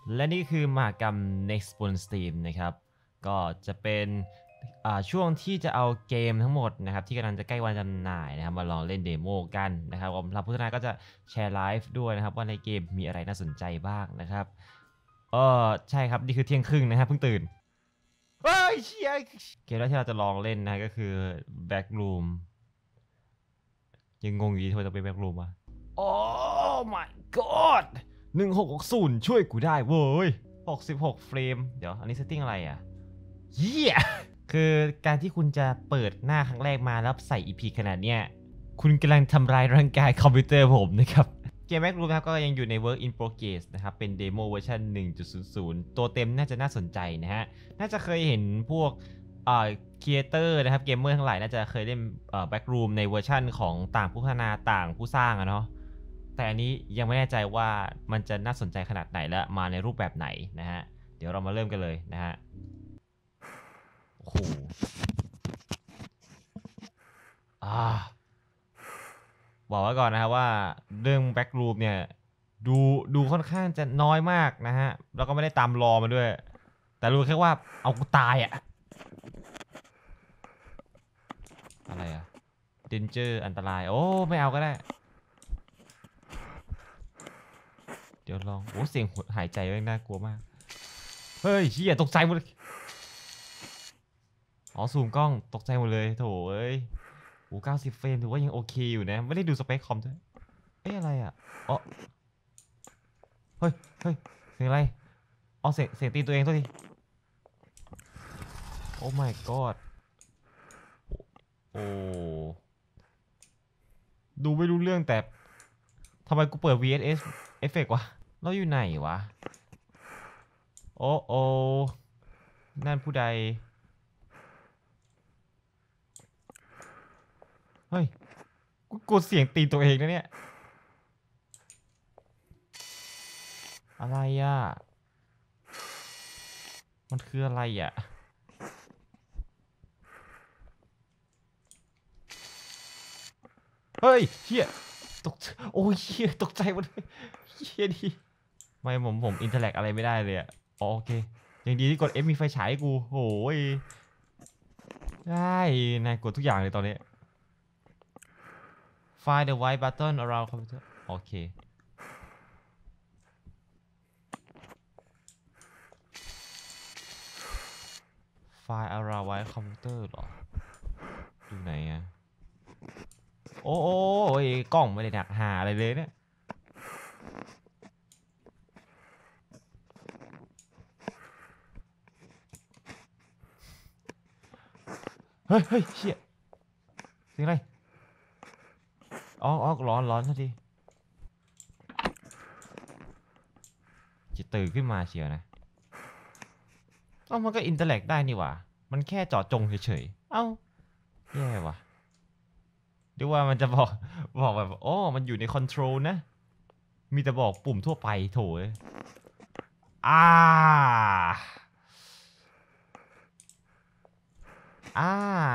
และนี่คือมหกรรม Next บน Steam นะครับก็จะเป็นช่วงที่จะเอาเกมทั้งหมดนะครับที่กำลังจะใกล้วันจำหน่ายนะครับมาลองเล่นเดโมกันนะครับผมรับผู้พัฒนาก็จะแชร์ไลฟ์ด้วยนะครับว่าในเกมมีอะไรน่าสนใจบ้างนะครับใช่ครับนี่คือเที่ยงครึ่งนะครับเพิ่งตื่นเฮ้ยเชียเกมแรกที่เราจะลองเล่นนะก็คือ Backroom ยังงงอยู่ดีทำไมต้องเป็น Backroom วะโอ้ my god 1660ช่วยกูได้เว้ย66เฟรมเดี๋ยวอันนี้เซตติ้งอะไรอ่ะเฮียคือการที่คุณจะเปิดหน้าครั้งแรกมาแล้วใส่ EP ขนาดเนี้ยคุณกำลังทำลายร่างกายคอมพิวเตอร์ผมนะครับเกมแม็กรูมครับก็ยังอยู่ใน Work in Progress นะครับเป็นเดโมเวอร์ชัน 1.00 ตัวเต็มน่าจะน่าสนใจนะฮะน่าจะเคยเห็นพวกครีเอเตอร์นะครับเกมเมอร์ทั้งหลายน่าจะเคยเล่นแบ็กรูมในเวอร์ชันของต่างผู้พัฒนาต่างผู้สร้างอะเนาะแต่อันนี้ยังไม่แน่ใจว่ามันจะน่าสนใจขนาดไหนและมาในรูปแบบไหนนะฮะเดี๋ยวเรามาเริ่มกันเลยนะฮะโอ้โหบอกไว้ก่อนนะครับว่าเรื่องแบ็กรูมเนี่ยดูค่อนข้างจะน้อยมากนะฮะแล้วก็ไม่ได้ตามรอมาด้วยแต่รู้แค่ว่าเอากูตายอะอะไรอะเดนเจอร์อันตรายโอ้ไม่เอาก็ได้เดี๋ยวลองโอ้เสียงหายใจแม่งน่ากลัวมากเฮ้ยเฮียตกใจหมดเลยอ๋อซูมกล้องตกใจหมดเลยโถเอ้ยโอ้90เฟรมถือว่ายังโอเคอยู่นะไม่ได้ดูสเปคคอมด้วยเอ้ยอะไรอ่ะอ๋อเฮ้ยเฮ้ยเสียงอะไรอ๋อเสียงตีตัวเองตัวทีโอ้ my god โอ้ดูไม่รู้เรื่องแต่ทำไมกูเปิด VSS เอฟเฟกต์วะเราอยู่ไหนวะโอ้โอ้นั่นผู้ใดเฮ้ยกูกดเสียงตีตัวเองนะเนี่ยอะไรอ่ะมันคืออะไรอ่ะเฮ้ยเฮียตกโอ้ยเฮียตกใจหมดเลยเฮียดิไม่ผมอินเทอร์แลกอะไรไม่ได้เลยอ่ะโอเคอย่างดีที่กด F มีไฟฉายกูโอ้ยได้นายกดทุกอย่างเลยตอนนี้ Find the white button around computer โอเค Find around white computer หรออยู่ไหนอ่ะโอ้ยกล้องไม่ได้หนักหาอะไรเลยเนี่ยเฮ้ยเชี่ยเสียงอะไรอ๋อร้อนสักทีจะตื่นขึ้นมาเชียวนะเอ้ามันก็อินเตอร์แลกได้นี่หว่ามันแค่เจาะจงเฉยๆเอ้าแย่ว่ะเดี๋ยวว่ามันจะบอกแบบโอ้มันอยู่ในคอนโทรลนะมีแต่บอกปุ่มทั่วไปโถยอ่าอ่า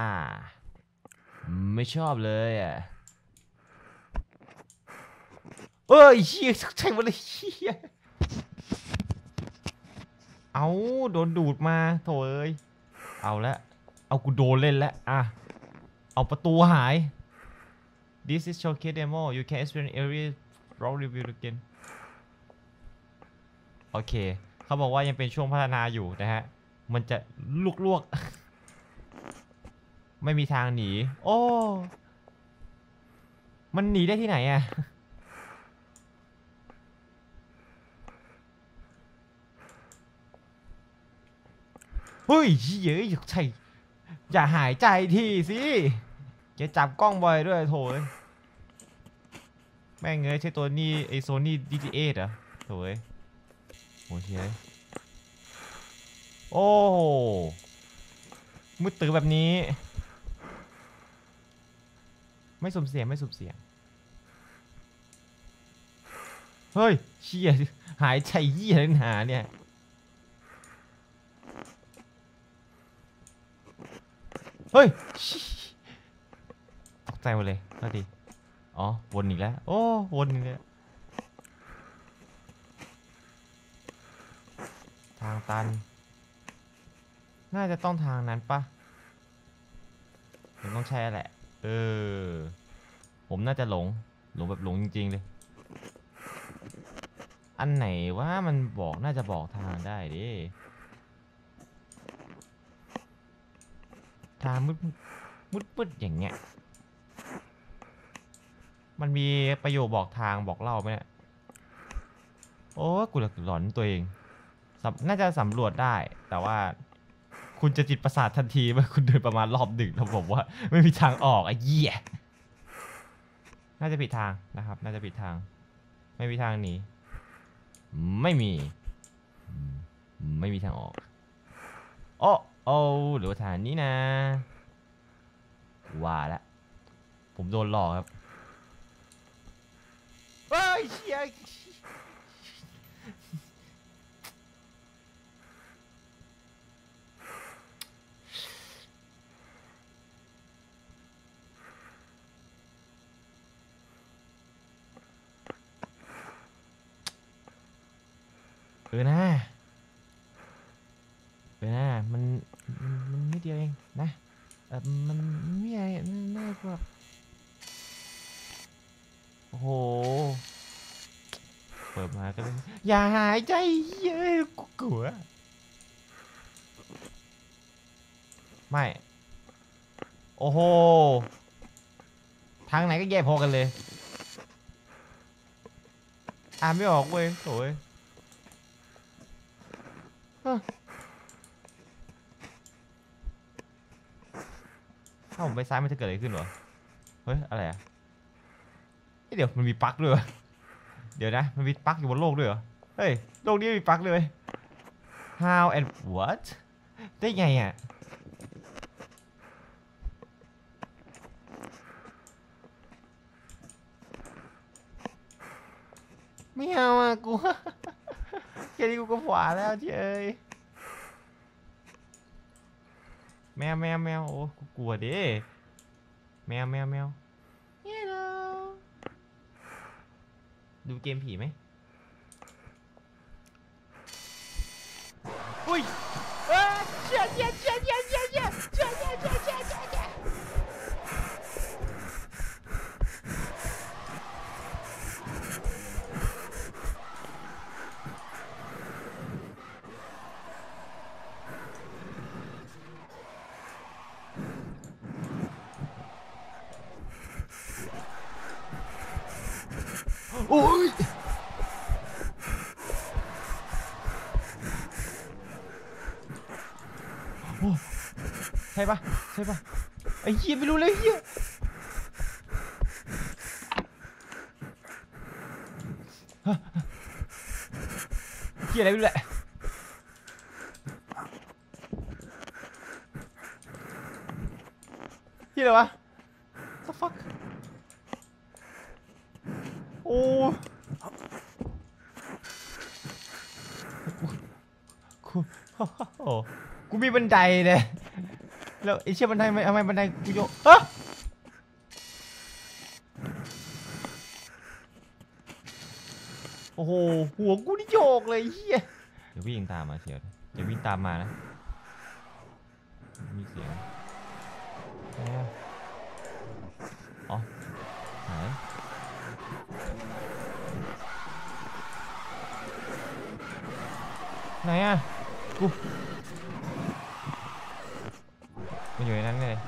ไม่ชอบเลยอ่ะเอ้ยเฮียใช่หมดเลยเฮียเอาโดนดูดมาโถเอ้ยเอาละเอากูโดนเล่นแล้วอ่ะเอาประตูหาย This is showcase demo you can experience every raw review again โอเคเขาบอกว่ายังเป็นช่วงพัฒนาอยู่นะฮะมันจะลวกไม่มีทางหนีโอ้มันหนีได้ที่ไหนอะเฮ้ยเย้ยใช่อย่าหายใจทีสิจะจับกล้องบ่อยด้วยโถยแม่งเอ้ยใช่ตัวนี้ไอโซนี่ DT8 เหรอโถยโอ้เฮ้ยโอ้มืดตื้อแบบนี้ไม่สุ่มเสียงเฮ้ยเชี่ยหายใจเยี่ยนหาเนี่ยเฮ้ยตกใจหมดเลยก็ดีอ๋อวนอีกแล้วโอ้วนอีกแล้วางตันน่าจะต้องทางนั้นปะผมต้องแช่แหละผมน่าจะหลงแบบหลงจริงๆเลยอันไหนว่ามันบอกน่าจะบอกทางได้ดิทางมืดอย่างเงี้ยมันมีประโยคบอกทางบอกเล่าไหมเนี่ยโอ้กูหลอนตัวเองน่าจะสำรวจได้แต่ว่าคุณจะจิตประสาททันทีเมื่อคุณเดินประมาณรอบดึกแล้วผมว่าไม่มีทางออกไอ้เหี้ยน่าจะผิดทางนะครับน่าจะผิดทางไม่มีทางหนีไม่มีทางออกโอ้หรือว่าทางนี้นะว่าแล้วผมโดนหลอกครับเฮ้ยเชี่ยนะมันนิดเดียวเองนะมันไม่ใหญ่น่ากว่าโอ้โหเปิดมาก็เลยอย่าหายใจเยอะกูกลัวไม่โอ้โหทางไหนก็แย่พอกันเลยอ่านไม่ออกเว้ยโถ่ถ้าผมไปซ้ายมันจะเกิดอะไรขึ้นวะเฮ้ยอะไรอ่ะเดี๋ยวมันมีปลั๊กด้วยเดี๋ยวนะมันมีปลั๊กอยู่บนโลกด้วยเหรอเฮ้ยโลกนี้มีปลั๊กเลย how and what ได้ไงอ่ะไม่เอาอ่ะกูแค่นี้กูก็ขวาแล้วเจ้ยแมวโอ้กูกลัวดิแมวHello ดูเกมผีไหมอุ้ยเชี่ยโอ้ยใช่ปะไอ้เหี้ยไม่รู้เลยเหี้ยอะไรไม่รู้แหละเหี้ยอะไรวะ the fuck โอ้กูมีบันไดเลยแล้วไอ้เชี่ยบันไดทำไมบันไดกูโยกโอ้โหหัวกูนี่โยกเลยเฮียเดี๋ยววิ่งตามมาเชียวเดี๋ยววิ่งตามมานะมีเสียงอ๋อไหนอ่ะกูมันอยู่ในนั้นเลย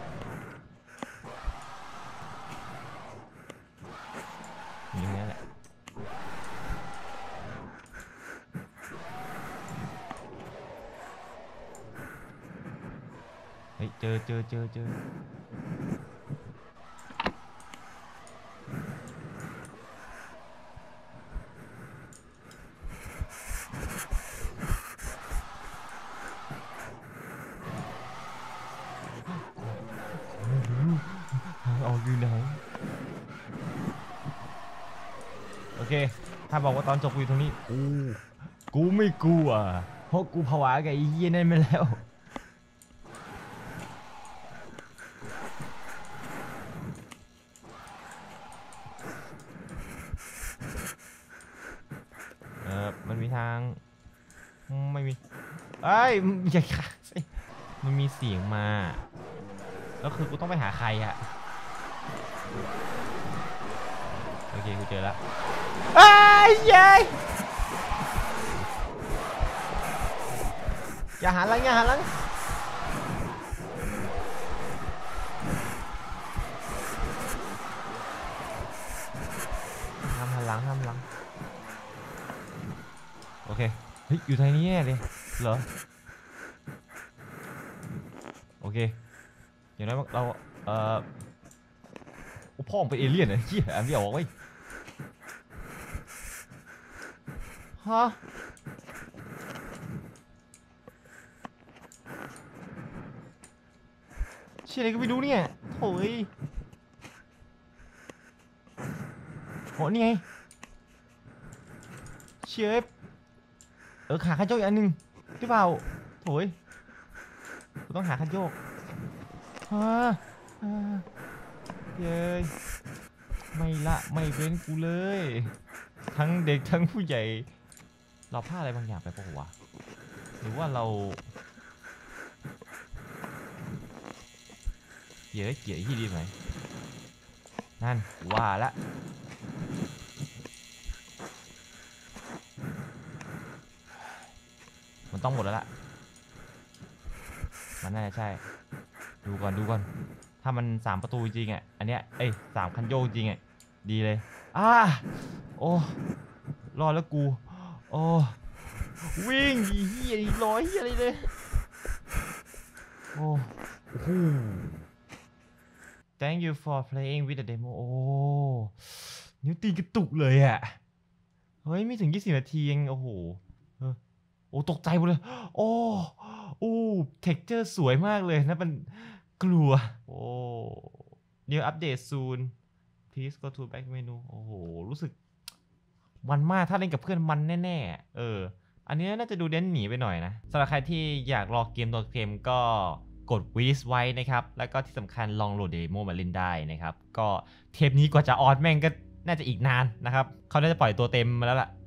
อยู่ในนั้นแหละเฮ้ยเจอออกอยู่ไหนโอเคถ้าบอกว่าตอนจบกูอยู่ตรงนี้กูไม่กลัวเพราะกูผวากับไอ้เหี้ยนั่นมาแล้วมันมีทางไม่มีไอ้อย่าขาสิมันมีเสียงมาแล้วคือกูต้องไปหาใครอะโอเคกูเจอแล้วไอ้ยัยอย่าหันหลังอย่าหันหลังห้ามหันหลังห้ามหลังโอเคเฮ้ยอยู่ทางนี้แน่เลยเหรอโอเคอย่างนั้นเราโอ้พ่อมึงเป็นเอเลี่ยนเหรอเหี้ยอ่านไม่ออกเว้ยฮะเชี่ยอะไรก็ไม่รู้เนี่ยโถ่ยโหนี่ไงเชี่ยขาคันโยกอีกอันหนึ่งหรือเปล่าโถ่ยกูต้องหาคันโยกฮะเย้ยไม่ละไม่เว้นกูเลยทั้งเด็กทั้งผู้ใหญ่เราพลาดอะไรบางอย่างไปปะวะหรือว่าเราเกี่ยที่ดีไหมนั่นว่าละมันต้องหมดแล้วล่ะมันน่าจะใช่ดูก่อนถ้ามัน3ประตูจริงอ่ะอันเนี้ย3คันโยกจริงอ่ะดีเลยโอ้รอดแล้วกูโอ้วิ่งเฮียร้อยเฮียอะไรเลยโอ้โห Thank you for playing with the demo โอ้นิ้วตีกระตุกเลยอ่ะเฮ้ยไม่ถึง20 นาทีเองโอ้โหโอ้ตกใจหมดเลยโอ้เท็กเจอร์สวยมากเลยนะมันกลัวโอ้ New update soon please go to back menu โอ้โหรู้สึกมันมากถ้าเล่นกับเพื่อนมันแน่ๆอันนี้น่าจะดูเด่นหนีไปหน่อยนะสำหรับใครที่อยากรอเกมตัวเกมก็กดวิสไว้นะครับแล้วก็ที่สำคัญลองโหลดเดโมมาเล่นได้นะครับก็เทปนี้กว่าจะออนแม่งก็น่าจะอีกนานนะครับเขาน่าจะปล่อยตัวเต็มมาแล้วล่ะ